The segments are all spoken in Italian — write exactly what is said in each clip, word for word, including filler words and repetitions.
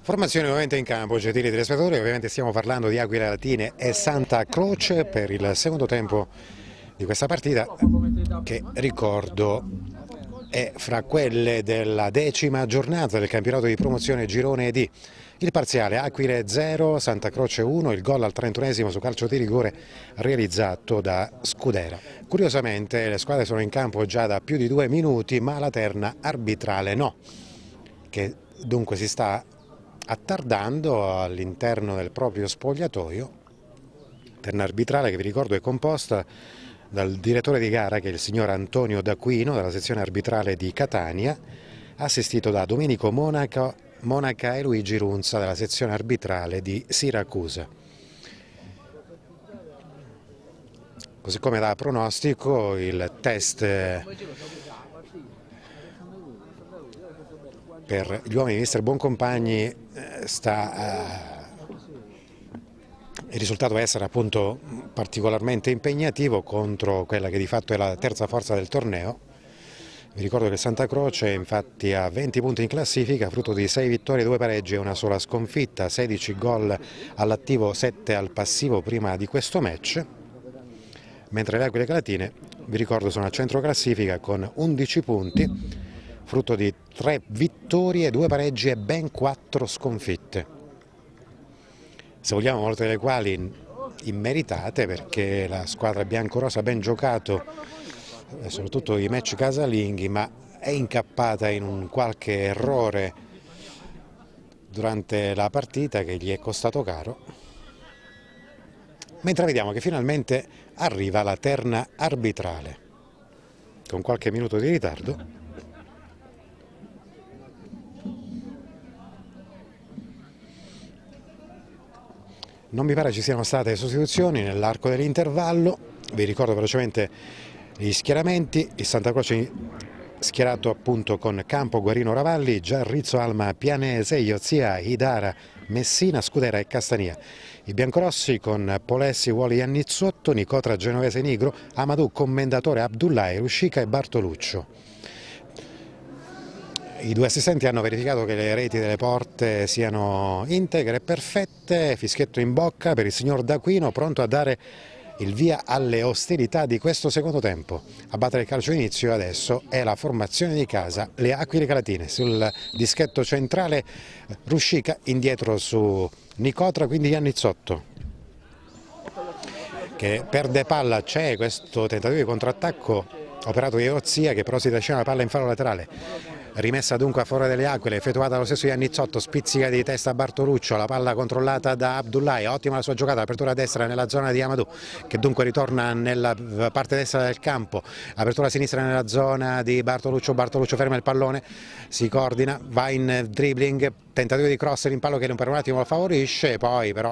Formazione nuovamente in campo, gentili telespettatori, ovviamente stiamo parlando di Aquile Latine e Santa Croce per il secondo tempo di questa partita che, ricordo, è fra quelle della decima giornata del campionato di promozione Girone D. Il parziale: Aquile zero, Santa Croce uno, il gol al trentunesimo su calcio di rigore realizzato da Scudera. Curiosamente le squadre sono in campo già da più di due minuti, ma la terna arbitrale no, che dunque si sta attardando all'interno del proprio spogliatoio. Terna arbitrale che, vi ricordo, è composta dal direttore di gara, che è il signor Antonio D'Aquino, della sezione arbitrale di Catania, assistito da Domenico Monaca, Monaca e Luigi Runza della sezione arbitrale di Siracusa. Così come da pronostico, il test per gli uomini di mister Boncompagni sta uh, il risultato è essere appunto particolarmente impegnativo contro quella che di fatto è la terza forza del torneo. Vi ricordo che Santa Croce infatti ha venti punti in classifica, frutto di sei vittorie, due pareggi e una sola sconfitta, sedici gol all'attivo, sette al passivo prima di questo match, mentre le Aquile Latine, vi ricordo, sono a centro classifica con undici punti, frutto di tre vittorie, due pareggi e ben quattro sconfitte. Se vogliamo, molte delle quali immeritate, perché la squadra biancorossa ha ben giocato, soprattutto i match casalinghi, ma è incappata in un qualche errore durante la partita che gli è costato caro. Mentre vediamo che finalmente arriva la terna arbitrale, con qualche minuto di ritardo. Non mi pare ci siano state sostituzioni nell'arco dell'intervallo. Vi ricordo velocemente gli schieramenti: il Santa Croce schierato appunto con Campo, Guarino, Ravalli, Giarrizzo, Alma, Pianese, Iozia, Idara, Messina, Scudera e Castania. I biancorossi con Polessi, Uoli, Annizzotto, Nicotra, Genovese, Nigro, Amadou, Commendatore, Abdullahi, Ruscica e Bartoluccio. I due assistenti hanno verificato che le reti delle porte siano integre e perfette. Fischietto in bocca per il signor D'Aquino, pronto a dare il via alle ostilità di questo secondo tempo. A battere il calcio d'inizio adesso è la formazione di casa, le Aquile Latine. Sul dischetto centrale Ruscica, indietro su Nicotra, quindi Annizzotto, che perde palla. C'è questo tentativo di contrattacco operato di Iozia, che però si trascina la palla in fallo laterale. Rimessa dunque a favore delle Aquile, effettuata dallo stesso Iannizzotto, spizzica di testa a Bartoluccio, la palla controllata da Abdullahi, ottima la sua giocata, apertura a destra nella zona di Amadou, che dunque ritorna nella parte destra del campo, apertura a sinistra nella zona di Bartoluccio, Bartoluccio ferma il pallone, si coordina, va in dribbling, tentativo di cross, l'impallo che per un attimo lo favorisce, poi però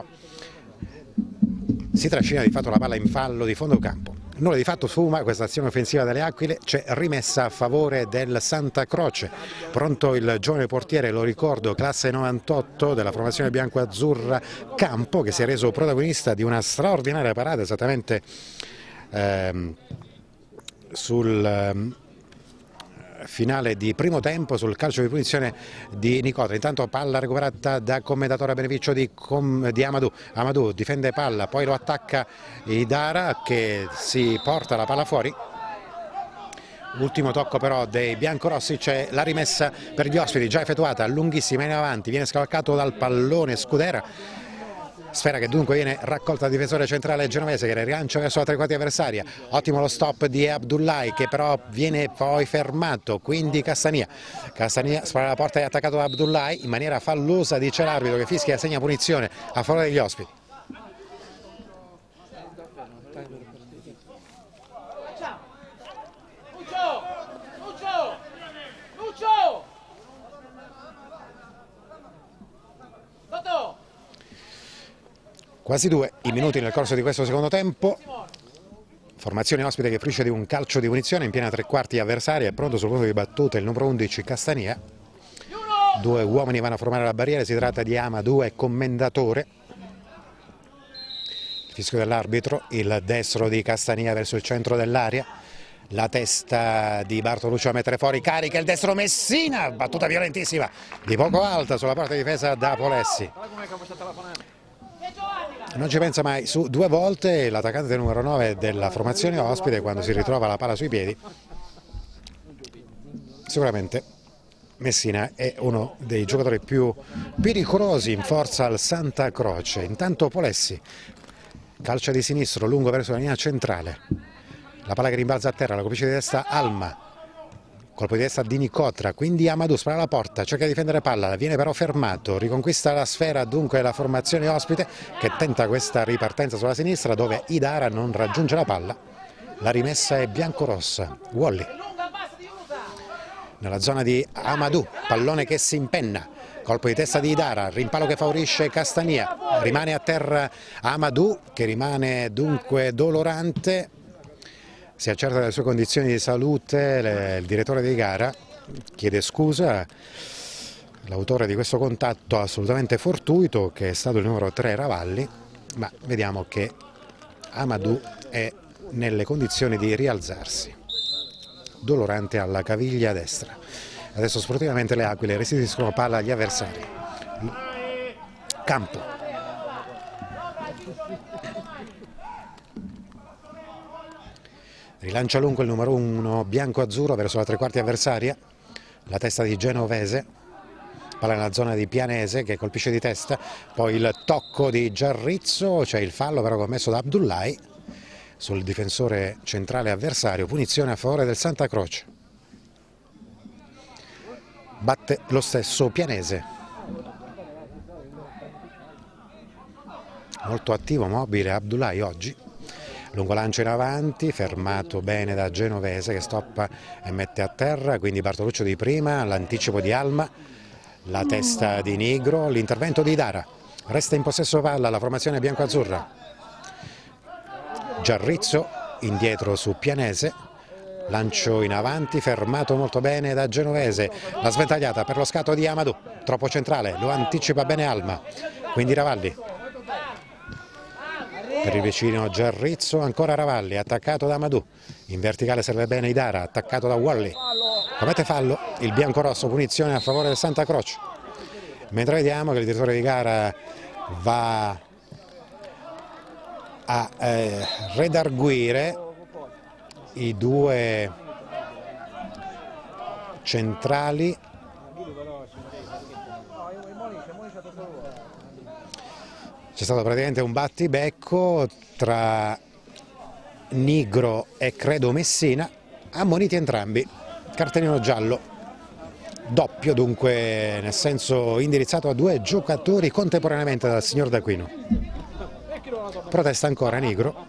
si trascina di fatto la palla in fallo di fondo campo. Nulla di fatto sfuma questa azione offensiva delle Aquile, c'è rimessa a favore del Santa Croce. Pronto il giovane portiere, lo ricordo, classe novantotto della formazione bianco-azzurra, Campo, che si è reso protagonista di una straordinaria parata esattamente ehm, sul ehm, finale di primo tempo, sul calcio di punizione di Nicotra. Intanto palla recuperata da Commendatore a beneficio di, di Amadou. Amadou difende palla, poi lo attacca Idara, che si porta la palla fuori. Ultimo tocco però dei biancorossi, c'è la rimessa per gli ospiti, già effettuata, lunghissima in avanti, viene scavalcato dal pallone Scudera. Sfera che dunque viene raccolta dal difensore centrale genovese, che rilancia verso la tre quarti avversaria. Ottimo lo stop di Abdullahi, che però viene poi fermato, quindi Castania. Castania spara la porta e è attaccato da Abdullahi in maniera fallosa, dice l'arbitro, che fischia e segna punizione a favore degli ospiti. Quasi due i minuti nel corso di questo secondo tempo. Formazione ospite che fruisce di un calcio di punizione in piena tre quarti avversaria, è pronto sul punto di battuta il numero undici Castania. Due uomini vanno a formare la barriera, si tratta di Amadou e Commendatore. Il fischio dell'arbitro, il destro di Castania verso il centro dell'area. la testa di Bartoluccio a mettere fuori, carica il destro Messina, battuta violentissima di poco alta sulla parte difesa da Polessi. Non ci pensa mai, su due volte l'attaccante numero nove della formazione ospite, quando si ritrova la palla sui piedi, sicuramente Messina è uno dei giocatori più pericolosi in forza al Santa Croce. Intanto Polessi calcia di sinistro lungo verso la linea centrale, la palla che rimbalza a terra, la colpisce di testa Alma, colpo di testa di Nicotra, quindi Amadou spara la porta, cerca di difendere palla, viene però fermato, riconquista la sfera dunque la formazione ospite che tenta questa ripartenza sulla sinistra dove Idara non raggiunge la palla, la rimessa è biancorossa. Wally nella zona di Amadou, pallone che si impenna, colpo di testa di Idara, rimpallo che favorisce Castania, rimane a terra Amadou che rimane dunque dolorante, si accerta delle sue condizioni di salute, il direttore di gara chiede scusa, l'autore di questo contatto assolutamente fortuito che è stato il numero tre Ravalli, ma vediamo che Amadou è nelle condizioni di rialzarsi, dolorante alla caviglia destra. Adesso sportivamente le Aquile restituiscono palla agli avversari. Campo. Rilancia lungo il numero uno bianco-azzurro verso la tre quarti avversaria, la testa di Genovese, palla nella zona di Pianese che colpisce di testa, poi il tocco di Giarrizzo, c'è il fallo però commesso da Abdullahi sul difensore centrale avversario, punizione a favore del Santa Croce. Batte lo stesso Pianese, molto attivo, mobile Abdullahi oggi, lungo lancio in avanti, fermato bene da Genovese che stoppa e mette a terra, quindi Bartoluccio di prima, l'anticipo di Alma, la testa di Nigro, l'intervento di Idara, resta in possesso palla la formazione bianco-azzurra, Giarrizzo indietro su Pianese, lancio in avanti, fermato molto bene da Genovese, la sventagliata per lo scatto di Amadou, troppo centrale, lo anticipa bene Alma, quindi Ravalli. Per il vicino Giarrizzo, ancora Ravalli, attaccato da Amadou, in verticale serve bene Idara, attaccato da Wally, commette fallo, il biancorosso, punizione a favore del Santa Croce, mentre vediamo che il direttore di gara va a eh, redarguire i due centrali. C'è stato praticamente un battibecco tra Nigro e credo Messina, ammoniti entrambi, cartellino giallo, doppio dunque, nel senso indirizzato a due giocatori contemporaneamente dal signor D'Aquino. Protesta ancora Nigro.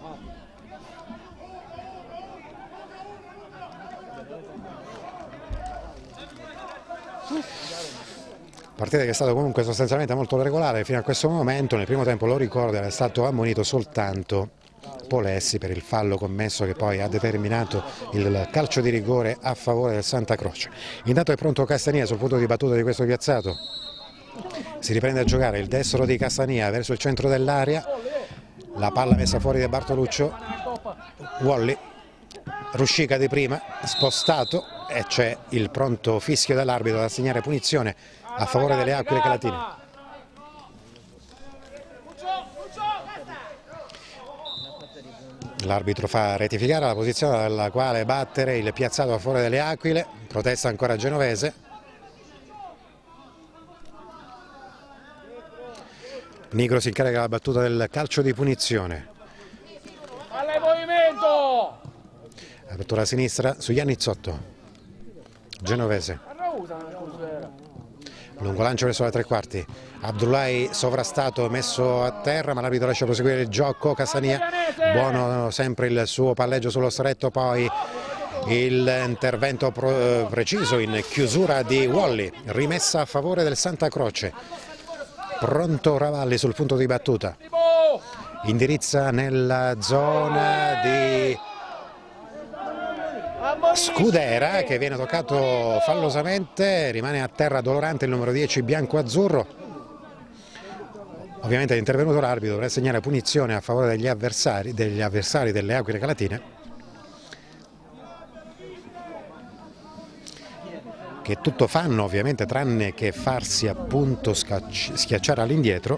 Partita che è stata comunque sostanzialmente molto regolare fino a questo momento. Nel primo tempo, lo ricordo, è stato ammonito soltanto Polessi per il fallo commesso che poi ha determinato il calcio di rigore a favore del Santa Croce. Intanto è pronto Castania sul punto di battuta di questo piazzato, si riprende a giocare il destro di Castania verso il centro dell'area, la palla messa fuori da Bartoluccio, Wally, Ruscica di prima, spostato e c'è il pronto fischio dell'arbitro da segnare punizione a favore delle Aquile Calatine. L'arbitro fa rettificare la posizione dalla quale battere il piazzato a favore delle Aquile, protesta ancora Genovese. Nigro si incarica la battuta del calcio di punizione. Palla in movimento! Apertura a sinistra su Iannizzotto. Genovese. Lungo lancio verso la tre quarti. Abdullahi sovrastato, messo a terra, ma l'arbitro lascia proseguire il gioco. Castania, buono sempre il suo palleggio sullo stretto, poi l'intervento preciso in chiusura di Wally, rimessa a favore del Santa Croce. Pronto Ravalli sul punto di battuta, indirizza nella zona di Scudera che viene toccato fallosamente, rimane a terra dolorante il numero dieci bianco-azzurro. Ovviamente è intervenuto l'arbitro per assegnare punizione a favore degli avversari, degli avversari delle Aquile Calatine. che tutto fanno ovviamente tranne che farsi appunto schiacciare all'indietro.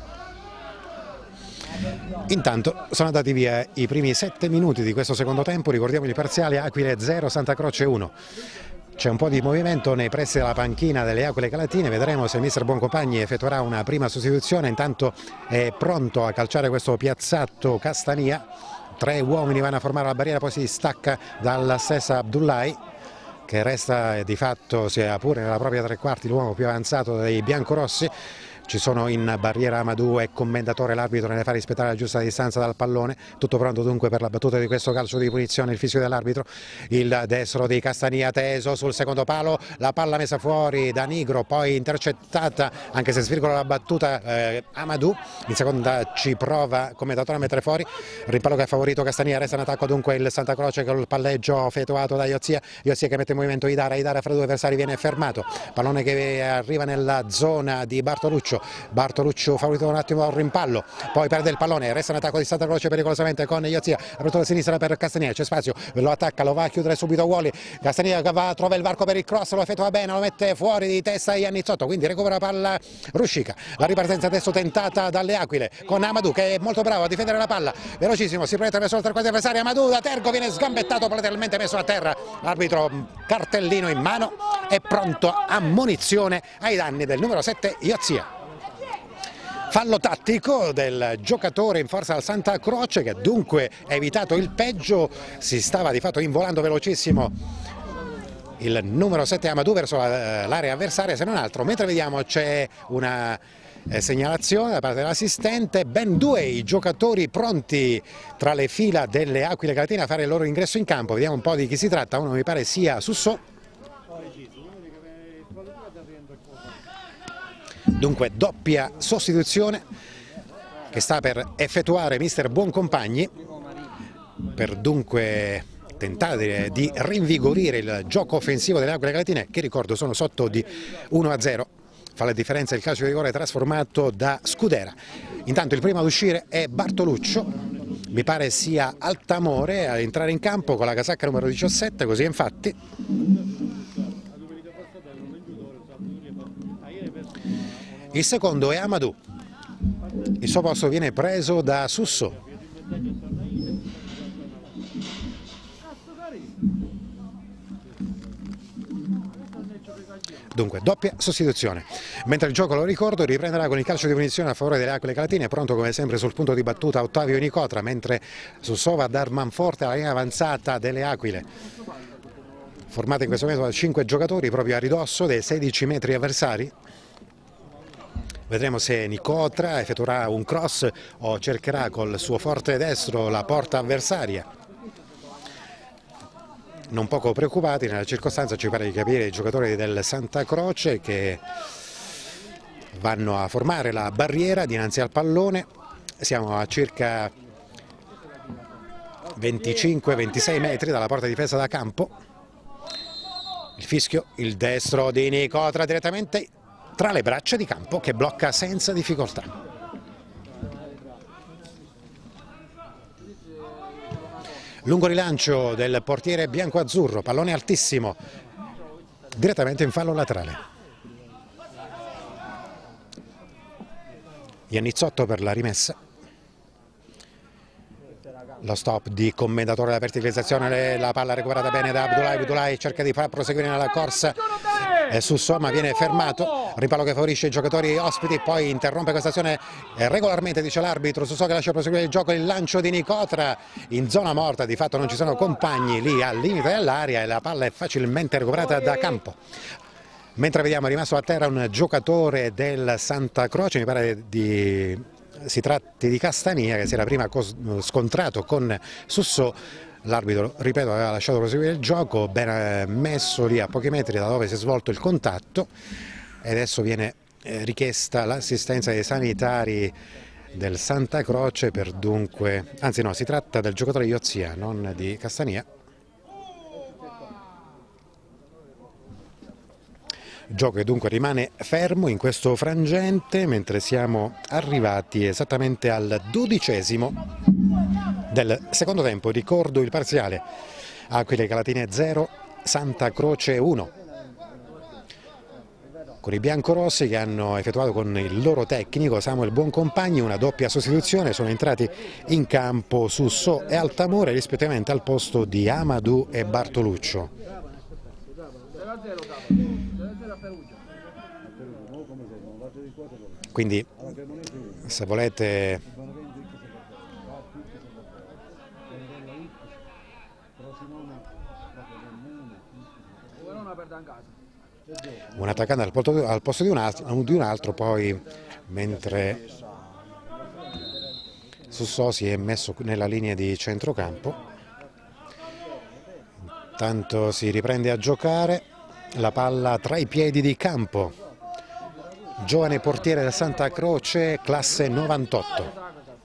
Intanto sono andati via i primi sette minuti di questo secondo tempo, ricordiamo il parziale: Aquile zero, Santa Croce uno. C'è un po' di movimento nei pressi della panchina delle Aquile Calatine, vedremo se il mister Buoncompagni effettuerà una prima sostituzione. Intanto è pronto a calciare questo piazzato Castania, tre uomini vanno a formare la barriera, poi si stacca dalla stessa Abdullahi, che resta di fatto, sia pure nella propria tre quarti, l'uomo più avanzato dei biancorossi. Ci sono in barriera Amadou e Commendatore, l'arbitro nelle fa rispettare la giusta distanza dal pallone. Tutto pronto dunque per la battuta di questo calcio di punizione, il fischio dell'arbitro. Il destro di Castania teso sul secondo palo, la palla messa fuori da Nigro, poi intercettata, anche se svirgola la battuta eh, Amadou. In seconda ci prova Commendatore a mettere fuori, rimpallo che ha favorito Castania. Resta in attacco dunque il Santa Croce col palleggio effettuato da Iozia. Iozia che mette in movimento Idara, Idara fra due avversari viene fermato, pallone che arriva nella zona di Bartoluccio. Bartoluccio favorito un attimo al rimpallo, poi perde il pallone, resta in attacco di Santa Croce pericolosamente con Iozia, apertura a sinistra per Castania, c'è spazio, lo attacca, lo va a chiudere subito Wally. Castania va, trova il varco per il cross, lo effettua bene, lo mette fuori di testa Iannizzotto, quindi recupera palla Ruscica. La ripartenza adesso tentata dalle Aquile con Amadou che è molto bravo a difendere la palla, velocissimo, si proietta verso il tre quarti avversario. Amadou da Tergo viene sgambettato, platealmente messo a terra, l'arbitro cartellino in mano, è pronto a munizione ai danni del numero sette Iozia. Fallo tattico del giocatore in forza al Santa Croce, che dunque ha evitato il peggio, si stava di fatto involando velocissimo il numero sette Amadou verso l'area avversaria, se non altro. Mentre vediamo c'è una segnalazione da parte dell'assistente, ben due i giocatori pronti tra le fila delle Aquile Calatine a fare il loro ingresso in campo. Vediamo un po' di chi si tratta, uno mi pare sia Sussò. Dunque doppia sostituzione che sta per effettuare mister Buoncompagni, per dunque tentare di rinvigorire il gioco offensivo delle Aquile Calatine, che ricordo sono sotto di uno a zero. Fa la differenza il calcio di rigore trasformato da Scudera. Intanto il primo ad uscire è Bartoluccio, mi pare sia Altamore a entrare in campo con la casacca numero diciassette, così infatti. Il secondo è Amadou, il suo posto viene preso da Sussò. Dunque doppia sostituzione, mentre il gioco, lo ricordo, riprenderà con il calcio di punizione a favore delle Aquile Calatine. Pronto come sempre sul punto di battuta Ottavio Nicotra, mentre Sussò va a dar manforte alla linea avanzata delle Aquile, formata in questo momento da cinque giocatori proprio a ridosso dei sedici metri avversari. Vedremo se Nicotra effettuerà un cross o cercherà col suo forte destro la porta avversaria. Non poco preoccupati nella circostanza, ci pare di capire, i giocatori del Santa Croce, che vanno a formare la barriera dinanzi al pallone. Siamo a circa venticinque ventisei metri dalla porta difesa da campo. Il fischio, il destro di Nicotra direttamente tra le braccia di campo, che blocca senza difficoltà. Lungo rilancio del portiere bianco-azzurro, pallone altissimo, direttamente in fallo laterale. Iannizzotto per la rimessa. Lo stop di Commendatore, la verticalizzazione, la palla recuperata bene da Abdullahi. Abdullahi cerca di far proseguire nella corsa e Sussò, ma viene fermato. Ripallo che favorisce i giocatori ospiti, poi interrompe questa azione regolarmente, dice l'arbitro. Sussò che lascia proseguire il gioco, il lancio di Nicotra in zona morta, di fatto non ci sono compagni lì al limite dell'area e la palla è facilmente recuperata da campo. Mentre vediamo è rimasto a terra un giocatore del Santa Croce, mi pare di... si tratti di Castania, che si era prima scontrato con Sussò. L'arbitro, ripeto, aveva lasciato proseguire il gioco, ben messo lì a pochi metri da dove si è svolto il contatto, e adesso viene richiesta l'assistenza dei sanitari del Santa Croce per dunque, anzi no, si tratta del giocatore Iozia, non di Castania. Gioco che dunque rimane fermo in questo frangente, mentre siamo arrivati esattamente al dodicesimo del secondo tempo. Ricordo il parziale: Aquile Calatine zero, Santa Croce uno. con i biancorossi che hanno effettuato con il loro tecnico Samuel Buoncompagni una doppia sostituzione. Sono entrati in campo Sussò e Altamore rispettivamente al posto di Amadou e Bartoluccio. Quindi se volete un attaccante al posto, al posto di, un altro, di un altro, poi mentre Sussò si è messo nella linea di centrocampo, intanto si riprende a giocare, la palla tra i piedi di Campo, giovane portiere del Santa Croce, classe novantotto,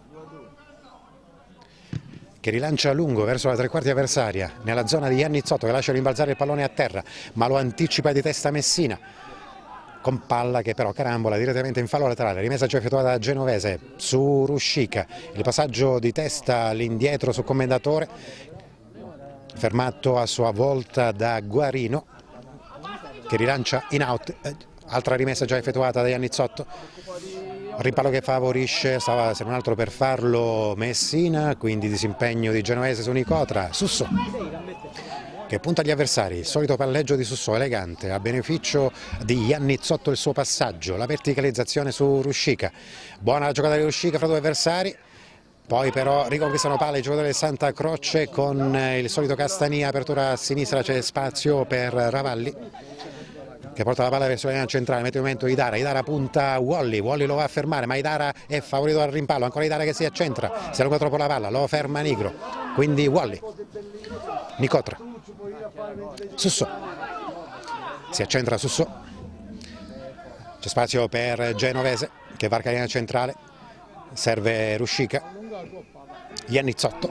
che rilancia a lungo verso la tre quarti avversaria, nella zona di Iannizzotto che lascia rimbalzare il pallone a terra, ma lo anticipa di testa Messina, con palla che però carambola direttamente in fallo laterale, rimessa già effettuata da Genovese su Ruscica, il passaggio di testa all'indietro su Commendatore, fermato a sua volta da Guarino, che rilancia in out, altra rimessa già effettuata da Iannizzotto, rimpallo che favorisce, stava se non altro per farlo Messina, quindi disimpegno di Genovese su Nicotra. Sussò che punta agli avversari, il solito palleggio di Sussò elegante a beneficio di Iannizzotto, il suo passaggio, la verticalizzazione su Ruscica, buona la giocata di Ruscica fra due avversari. Poi però riconquistano palla i giocatori del Santa Croce con il solito Castania, apertura a sinistra, c'è spazio per Ravalli che porta la palla verso la linea centrale, mette in movimento Idara, Idara punta Wally, Wally lo va a fermare ma Idara è favorito dal rimpallo, ancora Idara che si accentra, si allunga troppo la palla, lo ferma Nigro, quindi Wally, Nicotra, Sussò, si accentra Sussò, c'è spazio per Genovese che varca la linea centrale, serve Ruscica, Iannizzotto,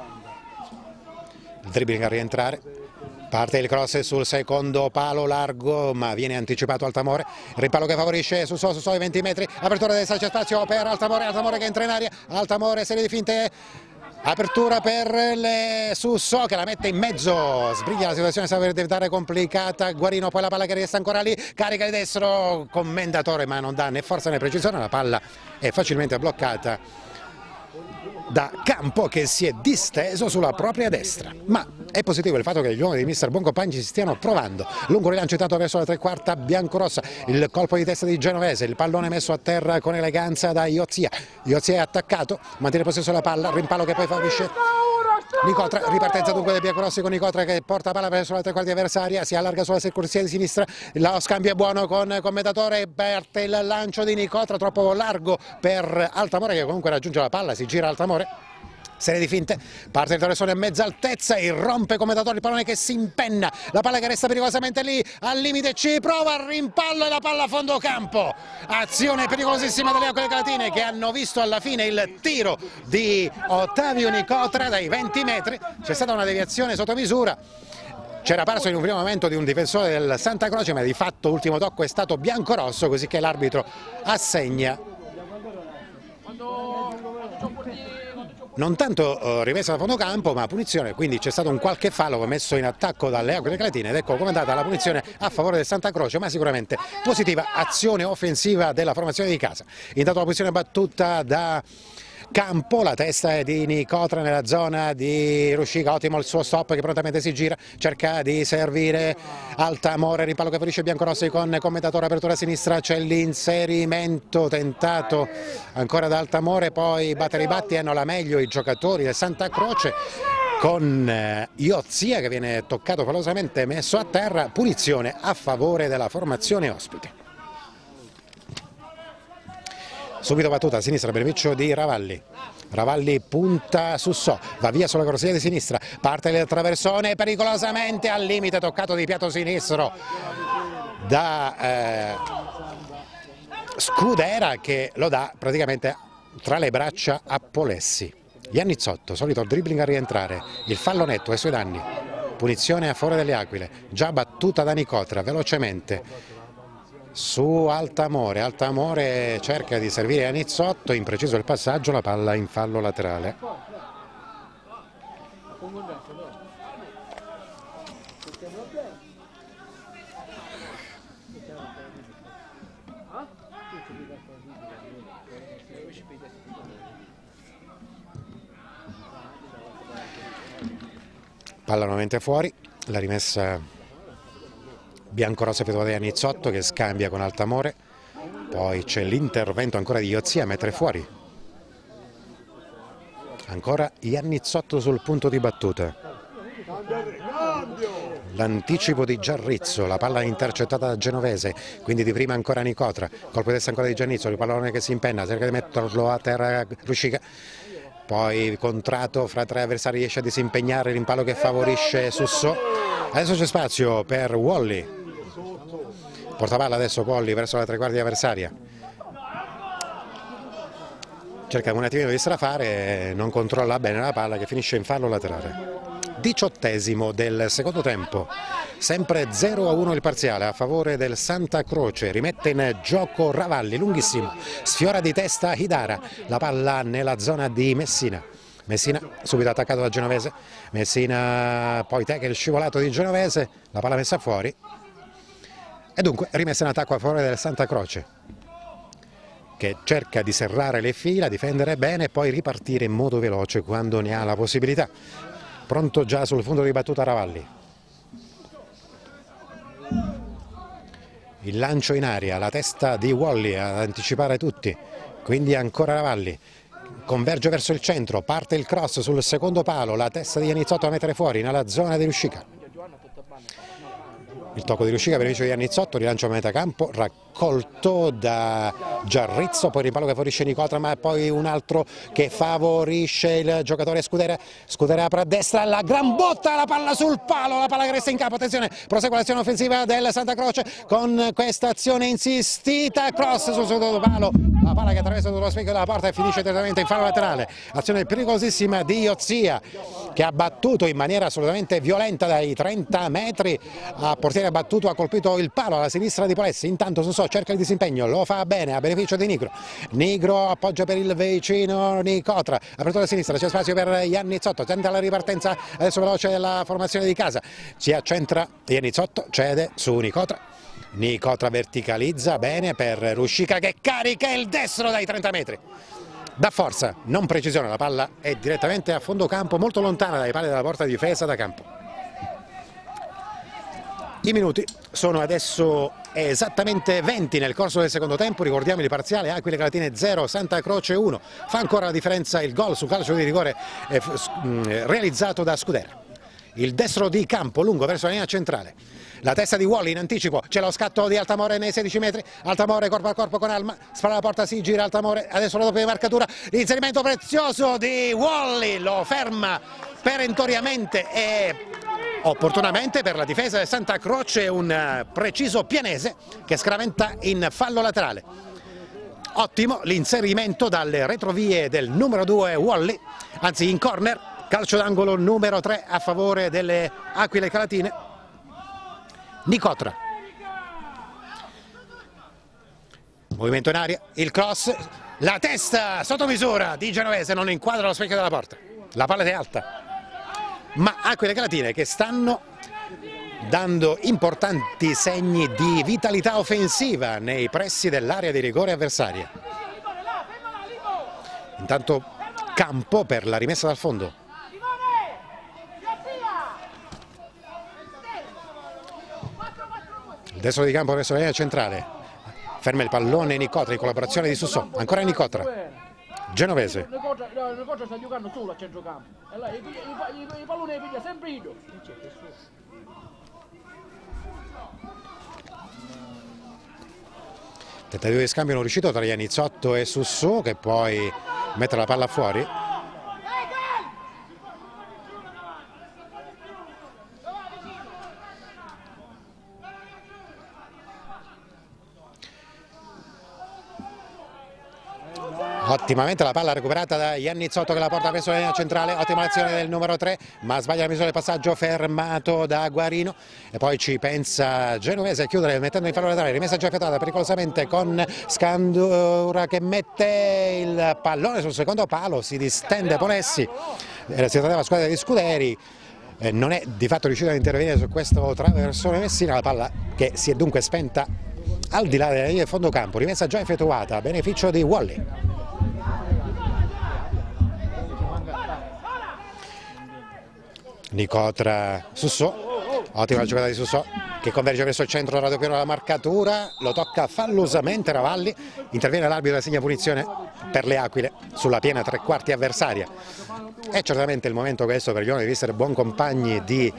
il dribbling a rientrare, parte il cross sul secondo palo largo ma viene anticipato Altamore, rimpallo che favorisce Sussò, Sussò ai venti metri, apertura destra, c'è spazio per Altamore, Altamore che entra in aria, Altamore serie di finte, apertura per le Sussò che la mette in mezzo, sbriglia la situazione, sta per diventare complicata, Guarino poi la palla che resta ancora lì, carica di destro, Commendatore ma non dà né forza né precisione, la palla è facilmente bloccata da Campo che si è disteso sulla propria destra, ma è positivo il fatto che gli uomini di mister Buoncompagni si stiano provando. Lungo rilancio intanto verso la tre quarta biancorossa, il colpo di testa di Genovese, il pallone messo a terra con eleganza da Iozia, Iozia è attaccato, mantiene possesso della palla, rimpallo che poi favorisce Nicotra, ripartenza dunque dei biancorossi con Nicotra che porta palla verso la tre quarti avversaria, si allarga sulla corsia di sinistra, lo scambio è buono con Commendatore, parte il lancio di Nicotra troppo largo per Altamore che comunque raggiunge la palla, si gira Altamore, serie di finte, parte il traversone a mezza altezza, irrompe Commendatore, il pallone che si impenna, la palla che resta pericolosamente lì, al limite ci prova il rimpallo e la palla a fondo campo, azione pericolosissima delle Acque Calatine che hanno visto alla fine il tiro di Ottavio Nicotra dai venti metri, c'è stata una deviazione sotto misura, c'era parso in un primo momento di un difensore del Santa Croce ma di fatto l'ultimo tocco è stato biancorosso, così che l'arbitro assegna non tanto uh, rimessa da fondo campo ma punizione, quindi c'è stato un qualche fallo messo in attacco dalle Acque Calatine ed ecco come è andata la punizione a favore del Santa Croce, ma sicuramente positiva azione offensiva della formazione di casa. Intanto la posizione battuta da Campo, la testa è di Nicotra nella zona di Ruscica, ottimo il suo stop che prontamente si gira, cerca di servire Altamore, rimpallo che favorisce Biancorossi con Commendatore, apertura a sinistra, c'è l'inserimento tentato ancora da Altamore, poi batte e ribatti hanno la meglio i giocatori del Santa Croce con Iozia che viene toccato falosamente messo a terra, punizione a favore della formazione ospite. Subito battuta a sinistra, beneficio di Ravalli, Ravalli punta Sussò, va via sulla corsia di sinistra, parte il traversone pericolosamente al limite, toccato di piatto sinistro da eh, Scudera che lo dà praticamente tra le braccia a Polessi. Iannizzotto, solito dribbling a rientrare, il fallo netto ai suoi danni, punizione a favore delle Aquile, già battuta da Nicotra velocemente su Altamore, Altamore cerca di servire Iannizzotto, impreciso il passaggio, la palla in fallo laterale. Palla nuovamente fuori, la rimessa biancorossa effettuata da Iannizzotto che scambia con Altamore, poi c'è l'intervento ancora di Iozia a mettere fuori. Ancora Iannizzotto sul punto di battuta. L'anticipo di Giarrizzo, la palla intercettata da Genovese, quindi di prima ancora Nicotra, colpo di testa ancora di Giannizzo, il pallone che si impenna, cerca di metterlo a terra Ruscica. Poi contratto fra tre avversari, riesce a disimpegnare l'impallo che favorisce Susso. Adesso c'è spazio per Wally. Porta palla adesso Wally verso la tre quarti avversaria. Cerca un attimino di strafare, non controlla bene la palla che finisce in fallo laterale. Diciottesimo del secondo tempo, sempre zero a uno il parziale a favore del Santa Croce, rimette in gioco Ravalli, lunghissimo, sfiora di testa Hidara, la palla nella zona di Messina. Messina subito attaccato da Genovese, Messina poi tecca il scivolato di Genovese, la palla messa fuori e dunque rimessa in attacco a favore del Santa Croce, che cerca di serrare le fila, difendere bene e poi ripartire in modo veloce quando ne ha la possibilità. Pronto già sul fondo di battuta Ravalli. Il lancio in aria, la testa di Wally ad anticipare tutti, quindi ancora Ravalli. Converge verso il centro, parte il cross sul secondo palo, la testa di Iannizzotto a mettere fuori nella zona di Ruscica. Il tocco di Ruscica per beneficio di Iannizzotto, rilancio a metà campo, raccolto da Giarrizzo, poi rimpallo che favorisce Nicotra, ma poi un altro che favorisce il giocatore Scudera. Scudera apre a destra, la gran botta, la palla sul palo, la palla che resta in campo, attenzione, prosegue l'azione offensiva del Santa Croce con questa azione insistita, cross sul secondo palo, la palla che attraversa tutto lo specchio della porta e finisce direttamente in fallo laterale. Azione pericolosissima di Iozia che ha battuto in maniera assolutamente violenta dai trenta metri, a portiere battuto, ha colpito il palo alla sinistra di Polessi. Intanto Susso cerca il disimpegno, lo fa bene a beneficio di Nigro. Nigro appoggia per il vicino Nicotra, apertura a sinistra, c'è spazio per Iannizzotto, tenta la ripartenza adesso veloce della formazione di casa, si accentra Iannizzotto, cede su Nicotra. Nicotra verticalizza bene per Ruscica che carica il destro dai trenta metri. Da forza, non precisione, la palla è direttamente a fondo campo, molto lontana dai pali della porta difesa da campo. I minuti sono adesso esattamente venti nel corso del secondo tempo, ricordiamo il parziale Aquile Calatine zero, Santa Croce uno, fa ancora la differenza il gol su calcio di rigore eh, realizzato da Scudera. Il destro di campo lungo verso la linea centrale, la testa di Wally in anticipo, c'è lo scatto di Altamore nei sedici metri, Altamore corpo a corpo con Alma, spara la porta, si gira Altamore, adesso la doppia marcatura, l'inserimento prezioso di Wally, lo ferma perentoriamente e opportunamente per la difesa del Santa Croce un preciso Pianese che scraventa in fallo laterale. Ottimo l'inserimento dalle retrovie del numero due Wally, anzi in corner, calcio d'angolo numero tre a favore delle Aquile Calatine. Nicotra, movimento in aria, il cross, la testa sotto misura di Genovese non inquadra lo specchio della porta, la palla è alta. Ma Aquile Calatine che stanno dando importanti segni di vitalità offensiva nei pressi dell'area di rigore avversaria. Intanto campo per la rimessa dal fondo. Il destro di campo verso la linea centrale, ferma il pallone Nicotra in collaborazione di Susso, ancora Nicotra. Genovese. Nicotra sta giocando solo a centrocampo e là i palloni li piglia sempre io. Tentativo di scambio non riuscito tra Iannizzotto e Susso che poi mette la palla fuori. Ottimamente la palla recuperata da Iannizzotto che la porta verso la linea centrale, ottima azione del numero tre, ma sbaglia la misura del passaggio, fermato da Guarino e poi ci pensa Genovese a chiudere mettendo in fallo laterale, rimessa già effettuata pericolosamente con Scandura che mette il pallone sul secondo palo, si distende Polessi, si trattava la squadra di Scuderi. Eh, non è di fatto riuscito ad intervenire su questo traversone Messina, la palla che si è dunque spenta al di là della linea di fondo campo, rimessa già effettuata a beneficio di Wally. Nicotra Sussò, ottima la giocata di Sussò che converge verso il centro, raddoppiano la marcatura, lo tocca fallosamente Ravalli, interviene l'arbitro e segna punizione per le Aquile sulla piena tre quarti avversaria. È certamente il momento questo per gli uomini di essere buon compagni, di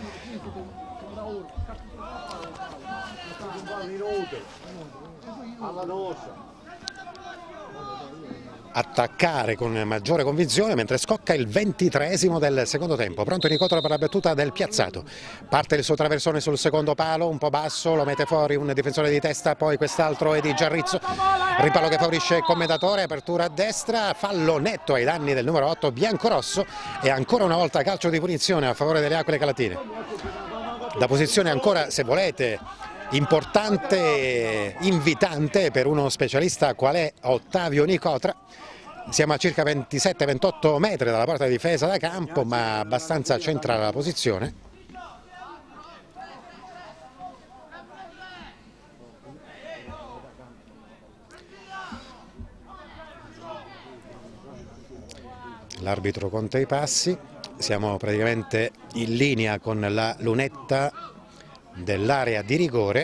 attaccare con maggiore convinzione, mentre scocca il ventitreesimo del secondo tempo. Pronto Nicotra per la battuta del piazzato, parte il suo traversone sul secondo palo, un po' basso, lo mette fuori un difensore di testa, poi quest'altro è di Giarrizzo, ripallo che favorisce il commendatore, apertura a destra, fallo netto ai danni del numero otto biancorosso e ancora una volta calcio di punizione a favore delle Aquile Calatine. La posizione ancora, se volete, importante, invitante per uno specialista qual è Ottavio Nicotra. Siamo a circa ventisette ventotto metri dalla porta di difesa da campo, ma abbastanza centrale la posizione. L'arbitro conta i passi, siamo praticamente in linea con la lunetta dell'area di rigore,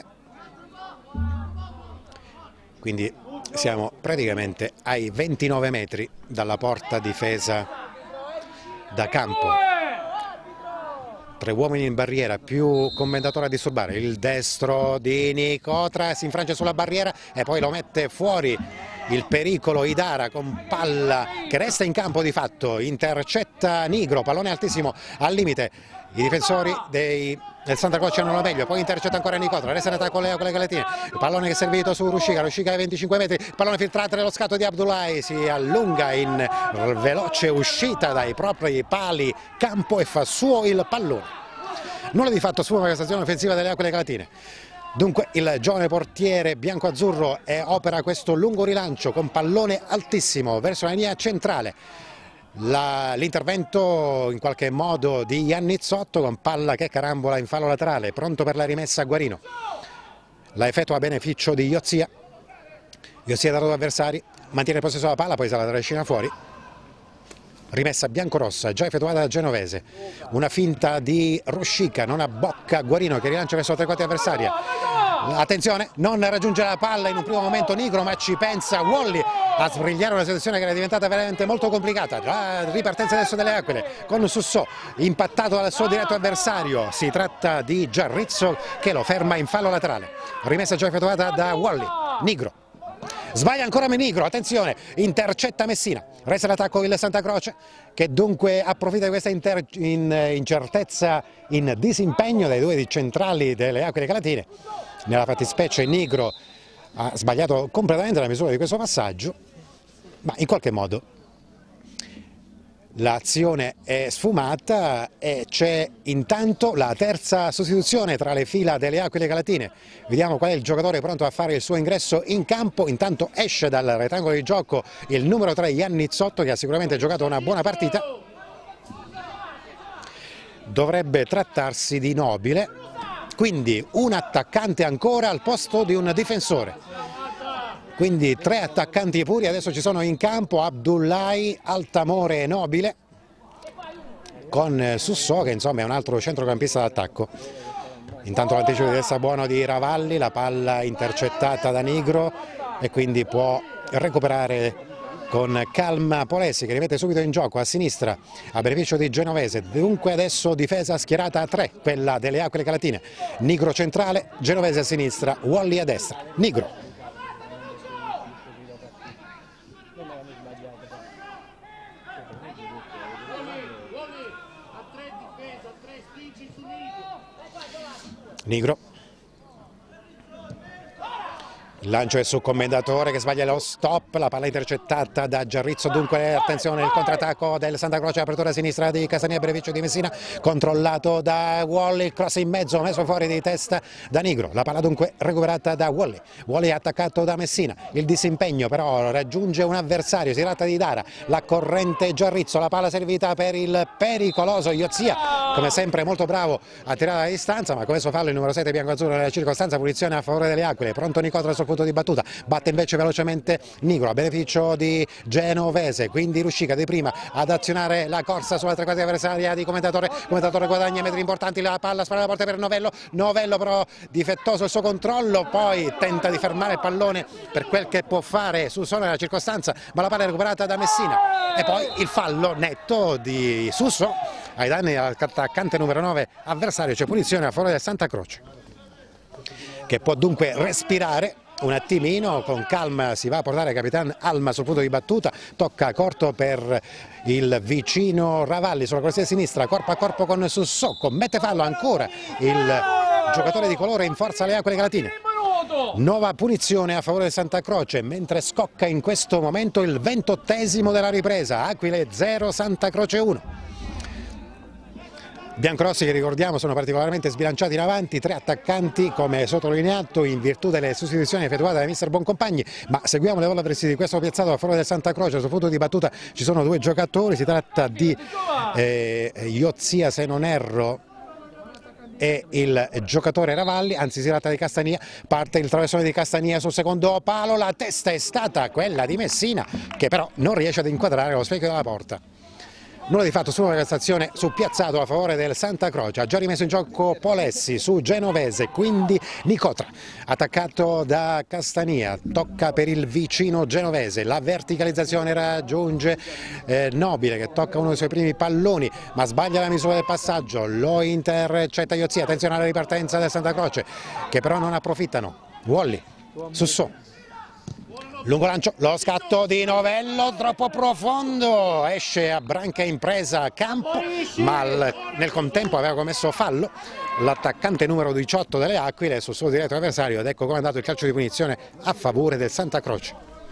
quindi siamo praticamente ai ventinove metri dalla porta difesa da campo. Tre uomini in barriera più commendatore a disturbare, il destro di Nicotra, si infrange sulla barriera e poi lo mette fuori. Il pericolo Idara con palla che resta in campo di fatto, intercetta Nigro, pallone altissimo al limite. I difensori dei, del Santa Croce hanno la meglio, poi intercetta ancora Nicotra, resta in attacco con le Calatine, il pallone che è servito su Ruscica, Ruscica ai venticinque metri, il pallone filtrato nello scatto di Abdullahi, si allunga in veloce uscita dai propri pali campo e fa suo il pallone. Nulla di fatto sfuma questa azione offensiva delle Aquile Calatine. Dunque il giovane portiere bianco-azzurro opera questo lungo rilancio con pallone altissimo verso la linea centrale. L'intervento in qualche modo di Iannizzotto con palla che carambola in fallo laterale, pronto per la rimessa a Guarino. La effettua a beneficio di Iozia. Iozia dato avversari, mantiene il possesso della palla, poi se la trascina fuori. Rimessa biancorossa già effettuata da Genovese, una finta di Ruscica, non abbocca Guarino che rilancia verso la tre quarti avversaria. Attenzione, non raggiunge la palla in un primo momento Nigro, ma ci pensa Wally a sbrigliare una situazione che era diventata veramente molto complicata. La ripartenza adesso delle Aquile con Sussò impattato dal suo diretto avversario, si tratta di Giarrizzo che lo ferma in fallo laterale. Rimessa già effettuata da Wally. Nigro sbaglia ancora Menigro, attenzione, intercetta Messina, resta l'attacco il Santa Croce che dunque approfitta di questa in, incertezza in disimpegno dai due centrali delle Aquile Calatine. Nella fattispecie Nigro ha sbagliato completamente la misura di questo passaggio, ma in qualche modo l'azione è sfumata e c'è intanto la terza sostituzione tra le fila delle Aquile Calatine. Vediamo qual è il giocatore pronto a fare il suo ingresso in campo. Intanto esce dal rettangolo di gioco il numero tre Iannizzotto, che ha sicuramente giocato una buona partita. Dovrebbe trattarsi di Nobile, quindi un attaccante ancora al posto di un difensore. Quindi tre attaccanti puri adesso ci sono in campo, Abdullahi, Altamore e Nobile, con Sussò che insomma è un altro centrocampista d'attacco. Intanto l'anticipo di testa buono di Ravalli, la palla intercettata da Nigro e quindi può recuperare con calma Polesi che rimette subito in gioco a sinistra a beneficio di Genovese. Dunque adesso difesa schierata a tre, quella delle Aquile Calatine. Nigro centrale, Genovese a sinistra, Wally a destra. Nigro. Nigro, il lancio è su Commendatore che sbaglia lo stop, la palla intercettata da Giarrizzo, dunque attenzione il contrattacco del Santa Croce, apertura a sinistra di Casania, beneficio di Messina, controllato da Wally, il cross in mezzo, messo fuori di testa da Nigro, la palla dunque recuperata da Wally, Wally attaccato da Messina, il disimpegno però raggiunge un avversario, si tratta di Dara, la corrente Giarrizzo, la palla servita per il pericoloso Iozia come sempre molto bravo a tirare la distanza, ma con questo fallo il numero sette bianco-azzurro nella circostanza, punizione a favore delle Aquile. Pronto Nicotra sul punto di battuta, batte invece velocemente Nigro a beneficio di Genovese, quindi Ruscica di prima ad azionare la corsa sulla tre quarti avversaria di Commendatore. Commendatore guadagna metri importanti, la palla spara alla porta per Novello, Novello però difettoso il suo controllo, poi tenta di fermare il pallone per quel che può fare su solo nella circostanza, ma la palla è recuperata da Messina. E poi il fallo netto di Susso ai danni dell'attaccante numero nove avversario, c'è punizione a favore del Santa Croce, che può dunque respirare un attimino, con calma si va a portare Capitan Alma sul punto di battuta, tocca corto per il vicino Ravalli sulla corsia sinistra, corpo a corpo con Susso, commette fallo ancora il giocatore di colore in forza alle Aquile Galatine. Nuova punizione a favore del Santa Croce, mentre scocca in questo momento il ventottesimo della ripresa, Aquile zero, Santa Croce uno. Biancorossi, che ricordiamo sono particolarmente sbilanciati in avanti, tre attaccanti come sottolineato in virtù delle sostituzioni effettuate da mister Boncompagni, ma seguiamo le volte di questo piazzato a favore del Santa Croce. Sul punto di battuta ci sono due giocatori, si tratta di eh, Iozia, se non erro, e il giocatore Ravalli, anzi si tratta di Castania, parte il traversone di Castania sul secondo palo, la testa è stata quella di Messina, che però non riesce ad inquadrare lo specchio della porta. Nulla di fatto sulla Cassazione su piazzato a favore del Santa Croce, ha già rimesso in gioco Polessi su Genovese, quindi Nicotra attaccato da Castania, tocca per il vicino Genovese, la verticalizzazione raggiunge eh, Nobile che tocca uno dei suoi primi palloni ma sbaglia la misura del passaggio, lo intercetta Iozia, attenzione alla ripartenza del Santa Croce che però non approfittano. Wally, Susso. Lungo lancio, lo scatto di Novello troppo profondo, esce a branca impresa a campo, ma al, nel contempo aveva commesso fallo l'attaccante numero diciotto delle Aquile sul suo diretto avversario, ed ecco come è andato il calcio di punizione a favore del Santa Croce.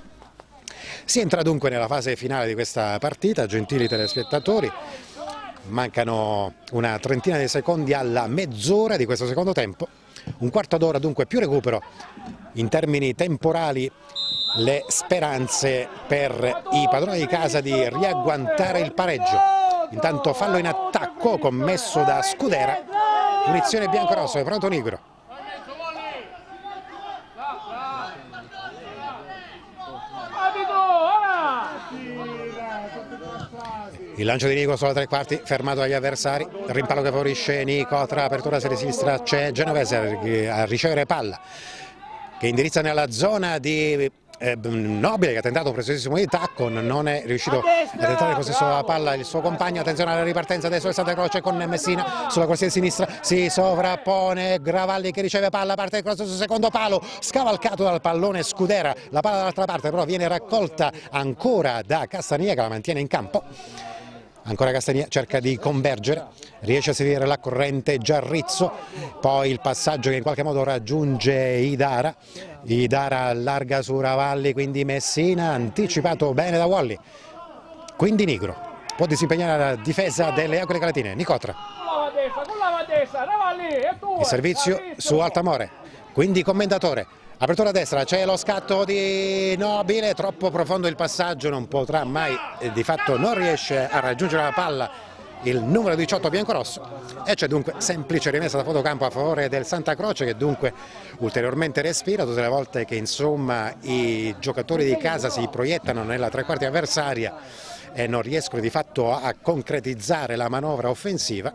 Si entra dunque nella fase finale di questa partita, gentili telespettatori, mancano una trentina di secondi alla mezz'ora di questo secondo tempo, un quarto d'ora dunque più recupero in termini temporali, le speranze per i padroni di casa di riagguantare il pareggio. Intanto fallo in attacco commesso da Scudera, punizione biancorosso, è pronto Nigro. Il lancio di Nigro sulla tre quarti, fermato dagli avversari, rimpallo che favorisce Nicotra, apertura serie sinistra, c'è Genovese a ricevere palla, che indirizza nella zona di Eh, Nobile, che ha tentato un preziosissimo di tacco, non è riuscito a tentare il possesso della palla il suo compagno. Attenzione alla ripartenza adesso del Santa Croce con Messina sulla corsia sinistra, si sovrappone Gravalli che riceve palla, parte il cross sul secondo palo, scavalcato dal pallone Scudera, la palla dall'altra parte però viene raccolta ancora da Castania che la mantiene in campo. Ancora Castania cerca di convergere, riesce a seguire la corrente Giarrizzo, poi il passaggio che in qualche modo raggiunge Idara, Idara allarga su Ravalli, quindi Messina, anticipato bene da Wally, quindi Nigro può disimpegnare la difesa delle Aquile Galatine. Nicotra, il servizio su Altamore, quindi Commendatore. Apertura a destra, c'è lo scatto di Nobile, troppo profondo il passaggio, non potrà mai, eh, di fatto non riesce a raggiungere la palla il numero diciotto biancorosso, e c'è dunque semplice rimessa da fotocampo a favore del Santa Croce, che dunque ulteriormente respira tutte le volte che insomma i giocatori di casa si proiettano nella tre quarti avversaria e non riescono di fatto a concretizzare la manovra offensiva.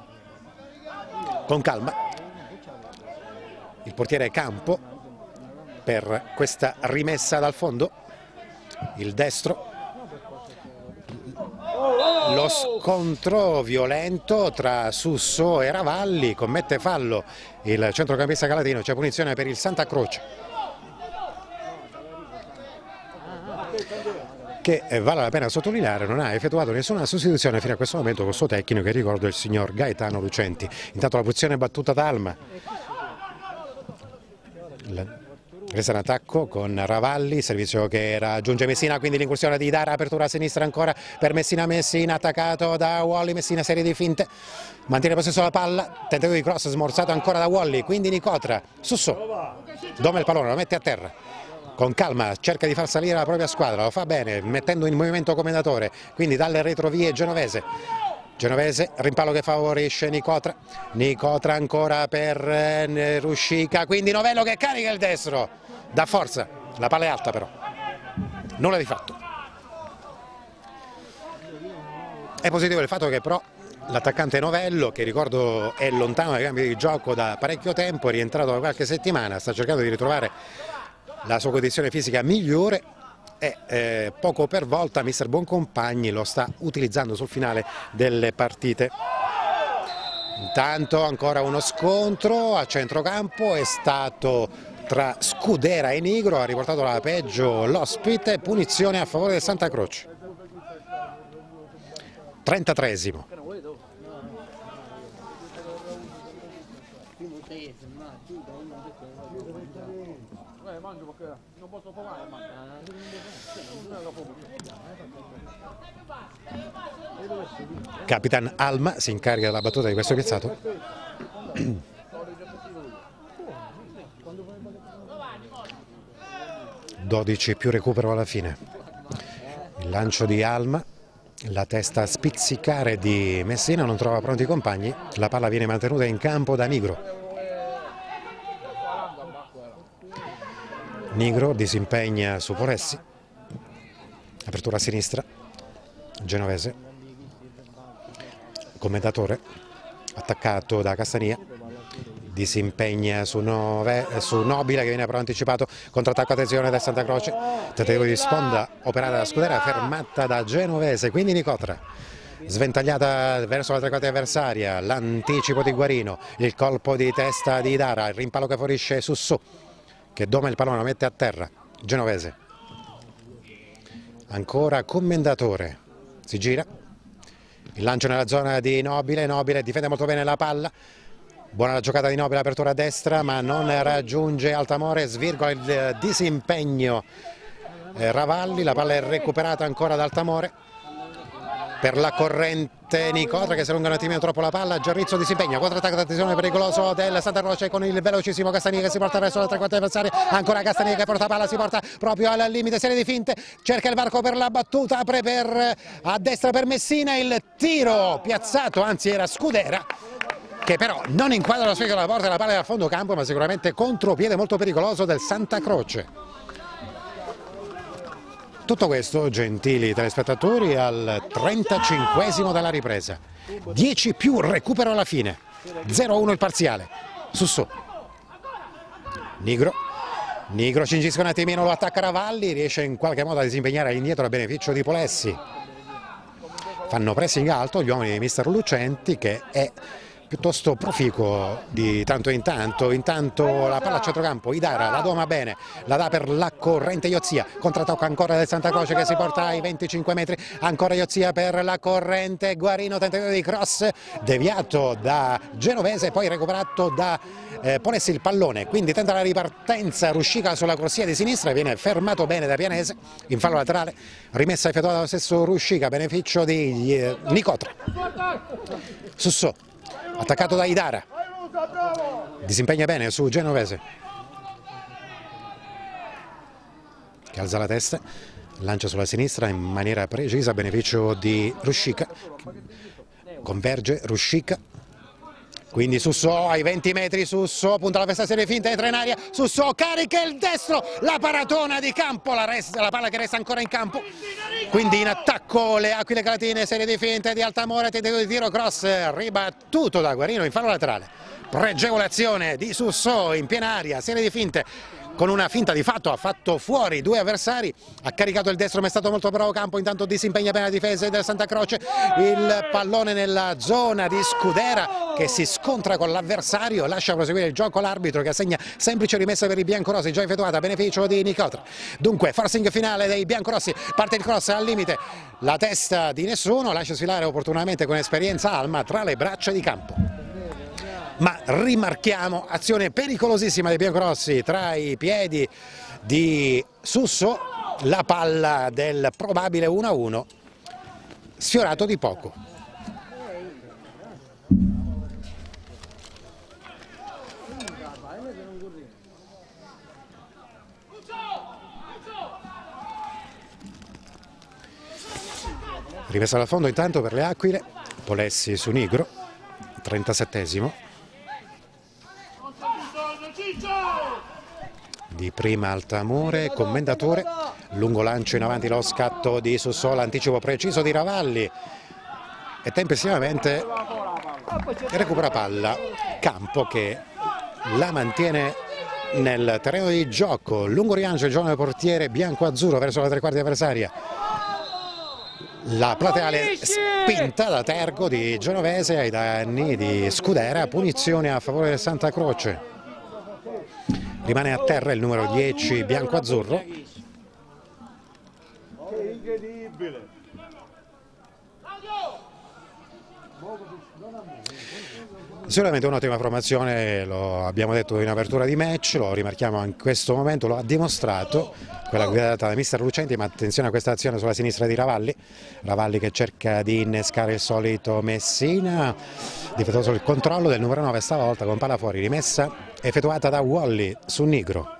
Con calma il portiere Campo per questa rimessa dal fondo, il destro, lo scontro violento tra Susso e Ravalli, commette fallo il centrocampista galatino, c'è punizione per il Santa Croce, che vale la pena sottolineare non ha effettuato nessuna sostituzione fino a questo momento col suo tecnico, che ricordo è il signor Gaetano Lucenti. Intanto la posizione è battuta da Alma. Resta in attacco con Ravalli, servizio che raggiunge Messina, quindi l'incursione di Dara, apertura a sinistra ancora per Messina, Messina attaccato da Wally, Messina serie di finte, mantiene possesso della palla, tentativo di cross smorzato ancora da Wally, quindi Nicotra, Susso, doma il pallone, lo mette a terra, con calma cerca di far salire la propria squadra, lo fa bene mettendo in movimento Commendatore, quindi dalle retrovie Genovese. Genovese, rimpallo che favorisce Nicotra, Nicotra ancora per eh, Ruscica, quindi Novello che carica il destro, dà forza, la palla è alta però, nulla di fatto. È positivo il fatto che però l'attaccante Novello, che ricordo è lontano dai campi di gioco da parecchio tempo, è rientrato da qualche settimana, sta cercando di ritrovare la sua condizione fisica migliore e eh, poco per volta mister Boncompagni lo sta utilizzando sul finale delle partite. Intanto ancora uno scontro a centrocampo, è stato tra Scudera e Nigro, ha riportato la peggio l'ospite, punizione a favore del Santa Croce. trentatreesimo. Capitan Alma si incarica della battuta di questo piazzato. dodici più recupero alla fine. Il lancio di Alma, la testa a spizzicare di Messina, non trova pronti i compagni, la palla viene mantenuta in campo da Nigro. Nigro disimpegna su Poressi, apertura a sinistra, Genovese, commentatore, attaccato da Castania, disimpegna su, Nove, su Nobile che viene però anticipato, contrattacco, attenzione del Santa Croce, tentativo di sponda operata da Scudera, fermata da Genovese, quindi Nicotra, sventagliata verso la tre quarti avversaria, l'anticipo di Guarino, il colpo di testa di Idara, il rimpallo che favorisce Sussù, che doma il pallone, lo mette a terra, Genovese, ancora Commendatore, si gira, il lancio nella zona di Nobile, Nobile difende molto bene la palla, buona la giocata di Nobile, apertura a destra ma non raggiunge Altamore, svirgola il disimpegno eh, Ravalli, la palla è recuperata ancora da Altamore, per la corrente Nicotra che si allunga un attimino troppo la palla, Giarrizzo disimpegna, contrattacco d'attenzione pericoloso del Santa Croce con il velocissimo Castania che si porta verso la tre quarti avversaria, ancora Castania che porta palla, si porta proprio al limite, serie di finte, cerca il varco per la battuta, apre per, a destra per Messina, il tiro piazzato, anzi era Scudera, che però non inquadra lo specchio della porta, la palla è a fondo campo ma sicuramente contropiede molto pericoloso del Santa Croce. Tutto questo, gentili telespettatori, al trentacinquesimo della ripresa, dieci più recupero alla fine, zero a uno il parziale, Sussù, Nigro, Nigro cingisce un attimino, lo attacca Ravalli, riesce in qualche modo a disimpegnare all'indietro a beneficio di Polessi, fanno pressing alto gli uomini di mister Lucenti che è piuttosto proficuo di tanto in tanto, intanto la palla a centrocampo, Idara la doma bene, la dà per la corrente Iozia, contrattacco ancora del Santa Croce che si porta ai venticinque metri, ancora Iozia per la corrente, Guarino, tentativo di cross deviato da Genovese, poi recuperato da eh, Polessi il pallone, quindi tenta la ripartenza, Ruscica sulla corsia di sinistra, viene fermato bene da Pianese, in fallo laterale, rimessa effettuata dallo stesso Ruscica, beneficio di eh, Nicotra, Sussù, attaccato da Idara, disimpegna bene su Genovese che alza la testa, lancia sulla sinistra in maniera precisa a beneficio di Ruscica, converge Ruscica, quindi Sussò ai venti metri, Sussò punta la festa serie finta, entra in aria, Sussò carica il destro, la paratona di campo, la, resta, la palla che resta ancora in campo, quindi in attacco le Aquile Calatine, serie di finte di Altamore, tentativo di tiro, cross ribattuto da Guarino in fallo laterale, pregevole azione di Sussò in piena aria, serie di finte, con una finta di fatto ha fatto fuori due avversari, ha caricato il destro ma è stato molto bravo campo, intanto disimpegna bene la difesa del Santa Croce, il pallone nella zona di Scudera che si scontra con l'avversario, lascia proseguire il gioco l'arbitro che assegna semplice rimessa per i biancorossi già effettuata a beneficio di Nicotra. Dunque forcing finale dei biancorossi, parte il cross al limite, la testa di nessuno, lascia sfilare opportunamente con esperienza Alma tra le braccia di campo. Ma rimarchiamo azione pericolosissima dei biancorossi tra i piedi di Sussò, la palla del probabile uno a uno sfiorato di poco. Rimessa da fondo intanto per le Aquile, Polessi su Nigro, trentasettesimo. Di prima Altamore, commendatore, lungo lancio in avanti, lo scatto di Sussola, anticipo preciso di Ravalli e tempestivamente recupera palla Campo che la mantiene nel terreno di gioco. Lungo rilancio il giovane portiere bianco-azzurro verso la tre quarti avversaria. La plateale spinta da Tergo di Genovese ai danni di Scudera, punizione a favore del Santa Croce. Rimane a terra il numero dieci bianco-azzurro. Sicuramente un'ottima formazione, lo abbiamo detto in apertura di match, lo rimarchiamo in questo momento, lo ha dimostrato, quella guidata da mister Lucenti, ma attenzione a questa azione sulla sinistra di Ravalli, Ravalli che cerca di innescare il solito Messina, difettoso il controllo del numero nove stavolta con palla fuori, rimessa effettuata da Wally su Nigro.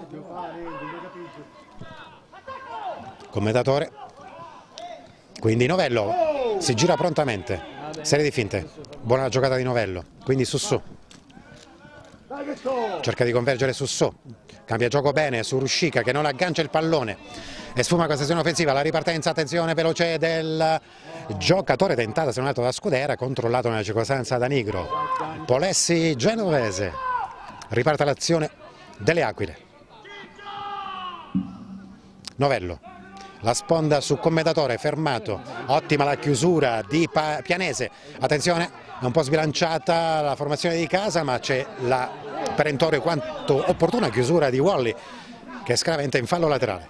Commentatore, quindi Novello si gira prontamente. Serie di finte, buona giocata di Novello, quindi Sussù cerca di convergere Sussù, cambia gioco bene su Ruscica che non aggancia il pallone e sfuma questa azione offensiva, la ripartenza, attenzione veloce del giocatore tentata se non altro da Scudera, controllato nella circostanza da Nigro. Polessi Genovese, riparte l'azione delle Aquile. Novello, la sponda su Commendatore, fermato, ottima la chiusura di Pianese, attenzione, è un po' sbilanciata la formazione di casa ma c'è la perentoria quanto opportuna chiusura di Wally che scraventa in fallo laterale.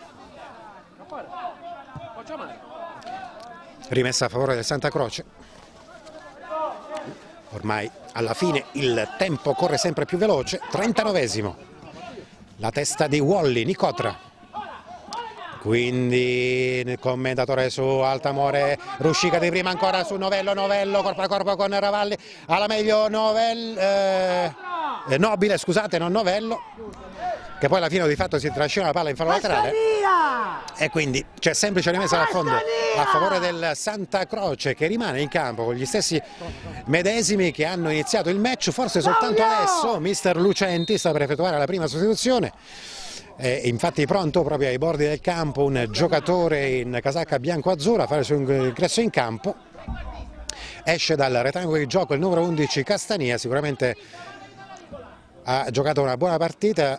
Rimessa a favore del Santa Croce, ormai alla fine il tempo corre sempre più veloce, trentanovesimo, la testa di Wally, Nicotra. Quindi il commentatore su Altamore, Ruscica di prima ancora su Novello, Novello corpo a corpo con Ravalli, alla meglio Novello, eh, Nobile scusate, non Novello, che poi alla fine di fatto si trascina la palla in fallo laterale e quindi c'è semplice rimessa da fondo a favore del Santa Croce che rimane in campo con gli stessi medesimi che hanno iniziato il match, forse soltanto adesso mister Lucenti sta per effettuare la prima sostituzione. È infatti pronto proprio ai bordi del campo un giocatore in casacca bianco-azzurra a fare il suo ingresso in campo. Esce dal rettangolo di gioco il numero undici Castania, sicuramente ha giocato una buona partita,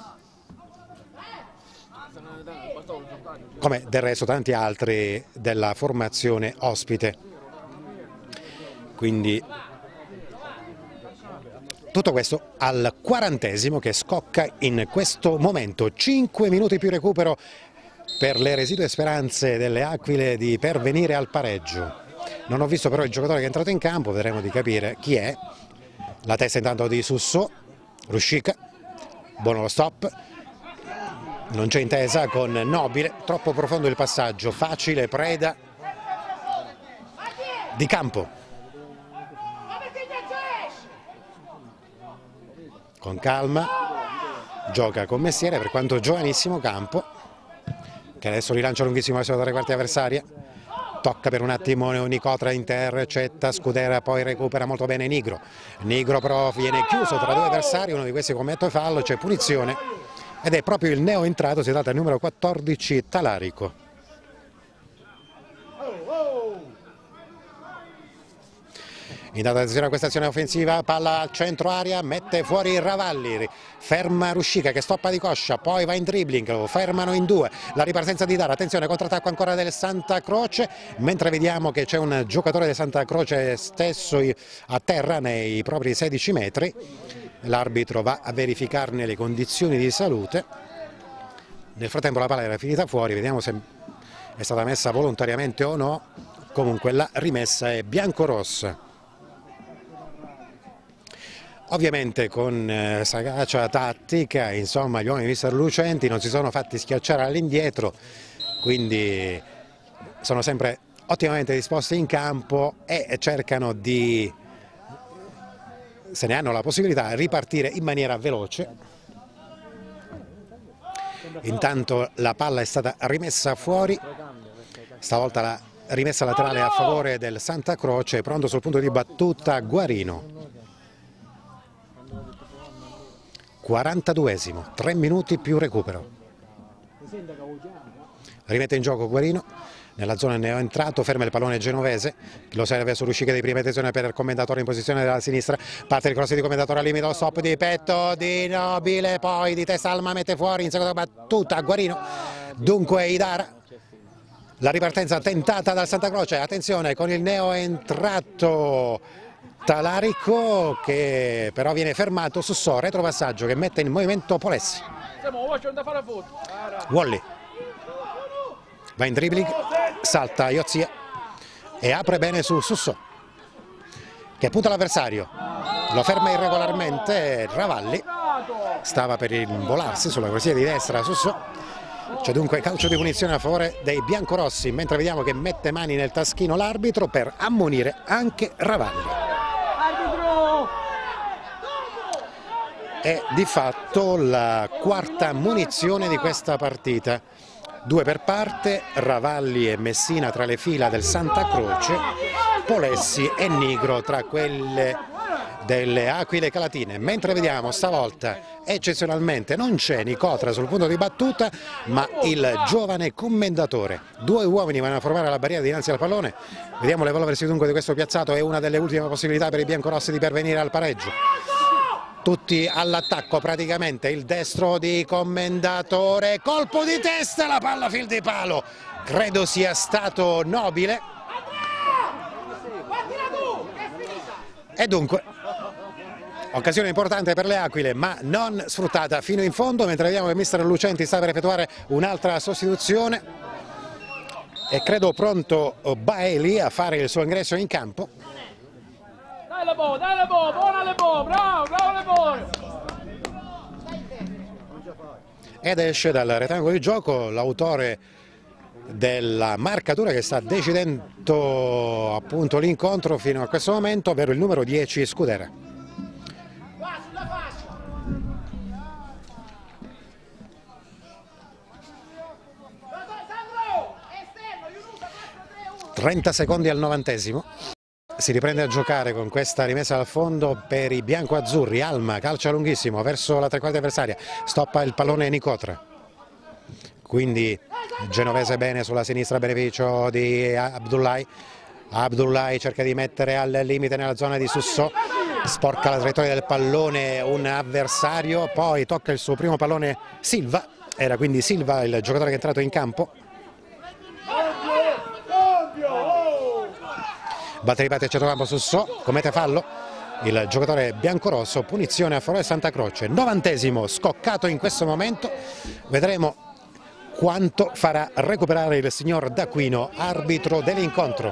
come del resto tanti altri della formazione ospite. Quindi tutto questo al quarantesimo che scocca in questo momento, cinque minuti più recupero per le residue speranze delle Aquile di pervenire al pareggio. Non ho visto però il giocatore che è entrato in campo, vedremo di capire chi è. La testa intanto di Sussò, Ruscica, buono lo stop, non c'è intesa con Nobile, troppo profondo il passaggio, facile preda di Campo. Con calma, gioca con mestiere per quanto giovanissimo Campo, che adesso rilancia lunghissimo verso la tre quarti avversaria, tocca per un attimo Nicotra, intercetta Scudera, poi recupera molto bene Nigro, Nigro però viene chiuso tra due avversari, uno di questi commette fallo, c'è punizione ed è proprio il neo entrato, si tratta del numero quattordici Talarico. Intanto attenzione a questa azione offensiva, palla al centro area, mette fuori Ravalli, ferma Ruscica che stoppa di coscia, poi va in dribbling, lo fermano in due, la ripartenza di Dara, attenzione contrattacco ancora del Santa Croce, mentre vediamo che c'è un giocatore del Santa Croce stesso a terra nei propri sedici metri, l'arbitro va a verificarne le condizioni di salute, nel frattempo la palla era finita fuori, vediamo se è stata messa volontariamente o no, comunque la rimessa è biancorossa. Ovviamente con eh, sagacia tattica, insomma gli uomini di mister Lucenti non si sono fatti schiacciare all'indietro, quindi sono sempre ottimamente disposti in campo e cercano di, se ne hanno la possibilità, ripartire in maniera veloce. Intanto la palla è stata rimessa fuori, stavolta la rimessa laterale a favore del Santa Croce, pronto sul punto di battuta Guarino. quarantaduesimo, tre minuti più recupero. Rimette in gioco Guarino, nella zona ne è entrato, ferma il pallone genovese, lo serve sull'uscita di prima tensione per il commendatore in posizione della sinistra, parte il cross di commendatore al limite, lo stop di petto di Nobile, poi di testa Alma mette fuori in seconda battuta Guarino, dunque Idara. La ripartenza tentata dal Santa Croce, attenzione con il neo entrato Talarico che però viene fermato su So, retropassaggio che mette in movimento Polessi. Wally va in dribbling, salta Iozia e apre bene su Sussò che punta l'avversario, lo ferma irregolarmente Ravalli, stava per involarsi sulla corsia di destra Sussò. C'è dunque calcio di punizione a favore dei biancorossi, mentre vediamo che mette mani nel taschino l'arbitro per ammonire anche Ravalli. È di fatto la quarta munizione di questa partita, due per parte, Ravalli e Messina tra le fila del Santa Croce, Polessi e Nigro tra quelle delle Aquile Calatine, mentre vediamo stavolta eccezionalmente non c'è Nicotra sul punto di battuta ma il giovane commendatore. Due uomini vanno a formare la barriera dinanzi al pallone, vediamo l'evolversi dunque di questo piazzato, è una delle ultime possibilità per i biancorossi di pervenire al pareggio. Tutti all'attacco praticamente, il destro di commendatore, colpo di testa, la palla fil di palo, credo sia stato Nobile. E dunque occasione importante per le Aquile ma non sfruttata fino in fondo, mentre vediamo che mister Lucenti sta per effettuare un'altra sostituzione e credo pronto Baeli a fare il suo ingresso in campo. Dai la boh, dai la boh, buona le boh, bravo, bravo le boh. Ed esce dal rettangolo di gioco l'autore della marcatura che sta decidendo appunto l'incontro fino a questo momento, ovvero il numero dieci Scudera. trenta secondi al novantesimo. Si riprende a giocare con questa rimessa al fondo per i bianco-azzurri. Alma calcia lunghissimo verso la tre quarti avversaria, stoppa il pallone Nicotra, quindi genovese bene sulla sinistra a beneficio di Abdullahi. Abdullahi cerca di mettere al limite nella zona di Sussò, sporca la traiettoria del pallone un avversario, poi tocca il suo primo pallone Silva, era quindi Silva il giocatore che è entrato in campo. Batte ripete a centrocampo Sussò, commette fallo il giocatore biancorosso, punizione a favore Santa Croce. Novantesimo scoccato in questo momento, vedremo quanto farà recuperare il signor D'Aquino, arbitro dell'incontro.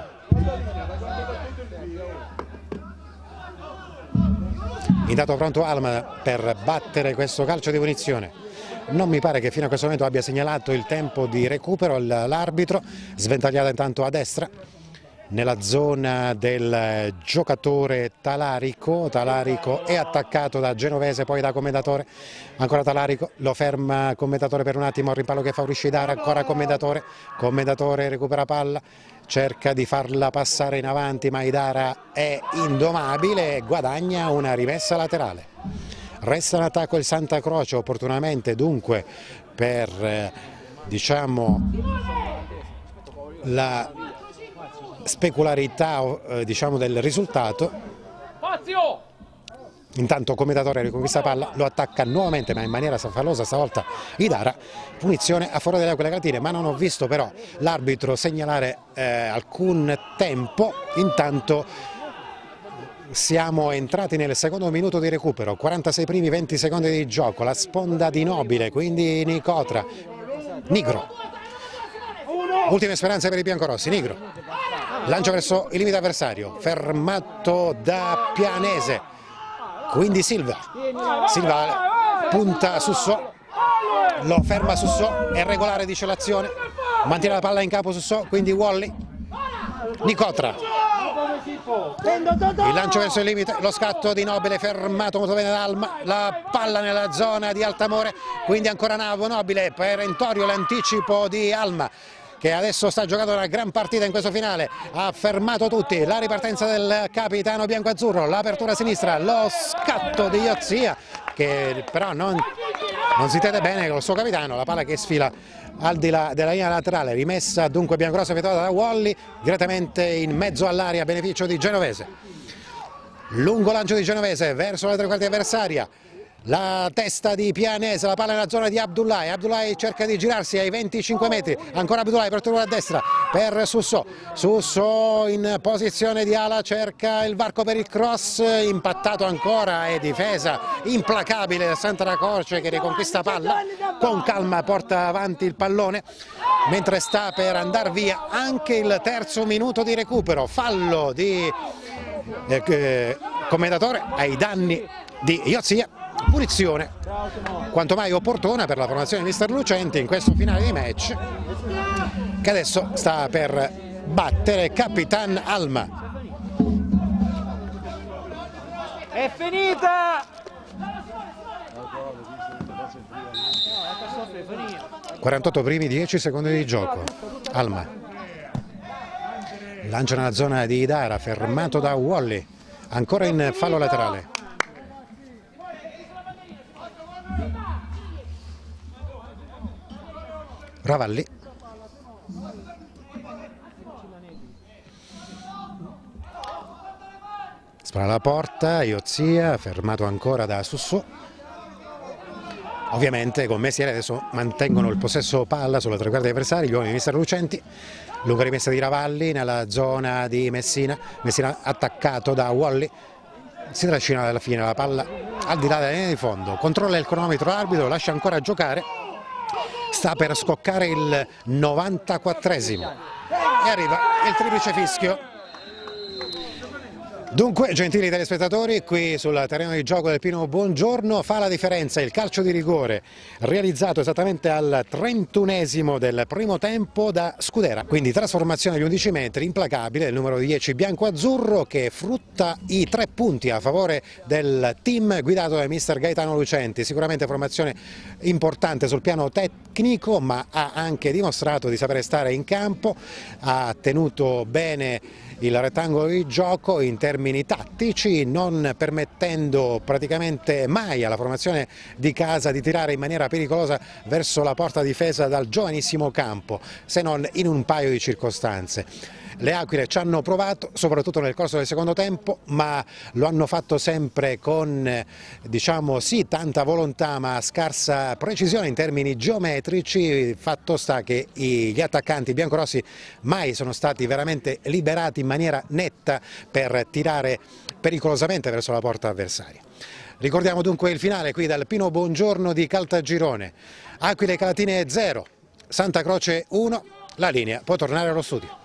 Intanto pronto Alma per battere questo calcio di punizione. Non mi pare che fino a questo momento abbia segnalato il tempo di recupero l'arbitro, sventagliata intanto a destra nella zona del giocatore Talarico. Talarico è attaccato da Genovese, poi da commendatore, ancora Talarico, lo ferma commendatore per un attimo, il rimpallo che favorisce Idara, ancora commendatore, commendatore recupera palla, cerca di farla passare in avanti ma Idara è indomabile e guadagna una rimessa laterale. Resta in attacco il Santa Croce, opportunamente dunque per eh, diciamo la specularità eh, diciamo del risultato. Intanto commendatore riconquista palla, lo attacca nuovamente ma in maniera fallosa stavolta Idara, punizione a favore delle Aquile Calatine, ma non ho visto però l'arbitro segnalare eh, alcun tempo. Intanto siamo entrati nel secondo minuto di recupero, quarantasei primi, venti secondi di gioco, la sponda di Nobile, quindi Nicotra, Nigro, ultime speranze per i biancorossi. Nigro lancia verso il limite avversario, fermato da Pianese, quindi Silva, Silva punta Sussò, lo ferma Sussò, è regolare, dice l'azione, mantiene la palla in capo Sussò, quindi Wally, Nicotra, il lancio verso il limite, lo scatto di Nobile fermato molto bene da Alma, la palla nella zona di Altamore, quindi ancora Navo, Nobile, perentorio l'anticipo di Alma che adesso sta giocando una gran partita in questo finale, ha fermato tutti, la ripartenza del capitano biancoazzurro, l'apertura a sinistra, lo scatto di Iozia che però non, non si tede bene con il suo capitano, la palla che sfila al di là della linea laterale, rimessa dunque biancorossa effettuata da Wally direttamente in mezzo all'area a beneficio di Genovese. Lungo lancio di Genovese verso la tre quarti avversaria, la testa di Pianese, la palla nella zona di Abdullahi, Abdullahi cerca di girarsi ai venticinque metri, ancora Abdullahi per tornare a destra per Susso, Susso in posizione di ala cerca il varco per il cross, impattato ancora e difesa implacabile da Santa Croce che riconquista palla, con calma porta avanti il pallone mentre sta per andare via anche il terzo minuto di recupero, fallo di eh, commendatore ai danni di Iozia. Punizione quanto mai opportuna per la formazione di mister Lucenti in questo finale di match che adesso sta per battere Capitan Alma. È finita! quarantotto primi, dieci secondi di gioco. Alma lancia nella zona di Idara, fermato da Wally, ancora in fallo laterale. Ravalli, spara la porta, Iozia, fermato ancora da Susso. Ovviamente con Messiere adesso mantengono il possesso palla sulla tre quarti avversari, gli uomini di mister Lucenti. Lunga rimessa di Ravalli nella zona di Messina, Messina attaccato da Wally, si trascina alla fine la palla al di là della linea di fondo, controlla il cronometro l'arbitro, lascia ancora giocare. Sta per scoccare il novantaquattresimo e arriva il triplice fischio. Dunque, gentili telespettatori, qui sul terreno di gioco del Pino Buongiorno fa la differenza il calcio di rigore realizzato esattamente al trentunesimo del primo tempo da Scudera. Quindi trasformazione agli undici metri implacabile del numero dieci bianco-azzurro che frutta i tre punti a favore del team guidato da mister Gaetano Lucenti. Sicuramente formazione importante sul piano tecnico, ma ha anche dimostrato di sapere stare in campo, ha tenuto bene il rettangolo di gioco in termini tattici, non permettendo praticamente mai alla formazione di casa di tirare in maniera pericolosa verso la porta difesa dal giovanissimo campo, se non in un paio di circostanze. Le Aquile ci hanno provato, soprattutto nel corso del secondo tempo, ma lo hanno fatto sempre con, diciamo sì, tanta volontà ma scarsa precisione in termini geometrici. Fatto sta che gli attaccanti biancorossi mai sono stati veramente liberati in maniera netta per tirare pericolosamente verso la porta avversaria. Ricordiamo dunque il finale qui dal Pino Buongiorno di Caltagirone. Aquile Calatine zero, Santa Croce uno, la linea può tornare allo studio.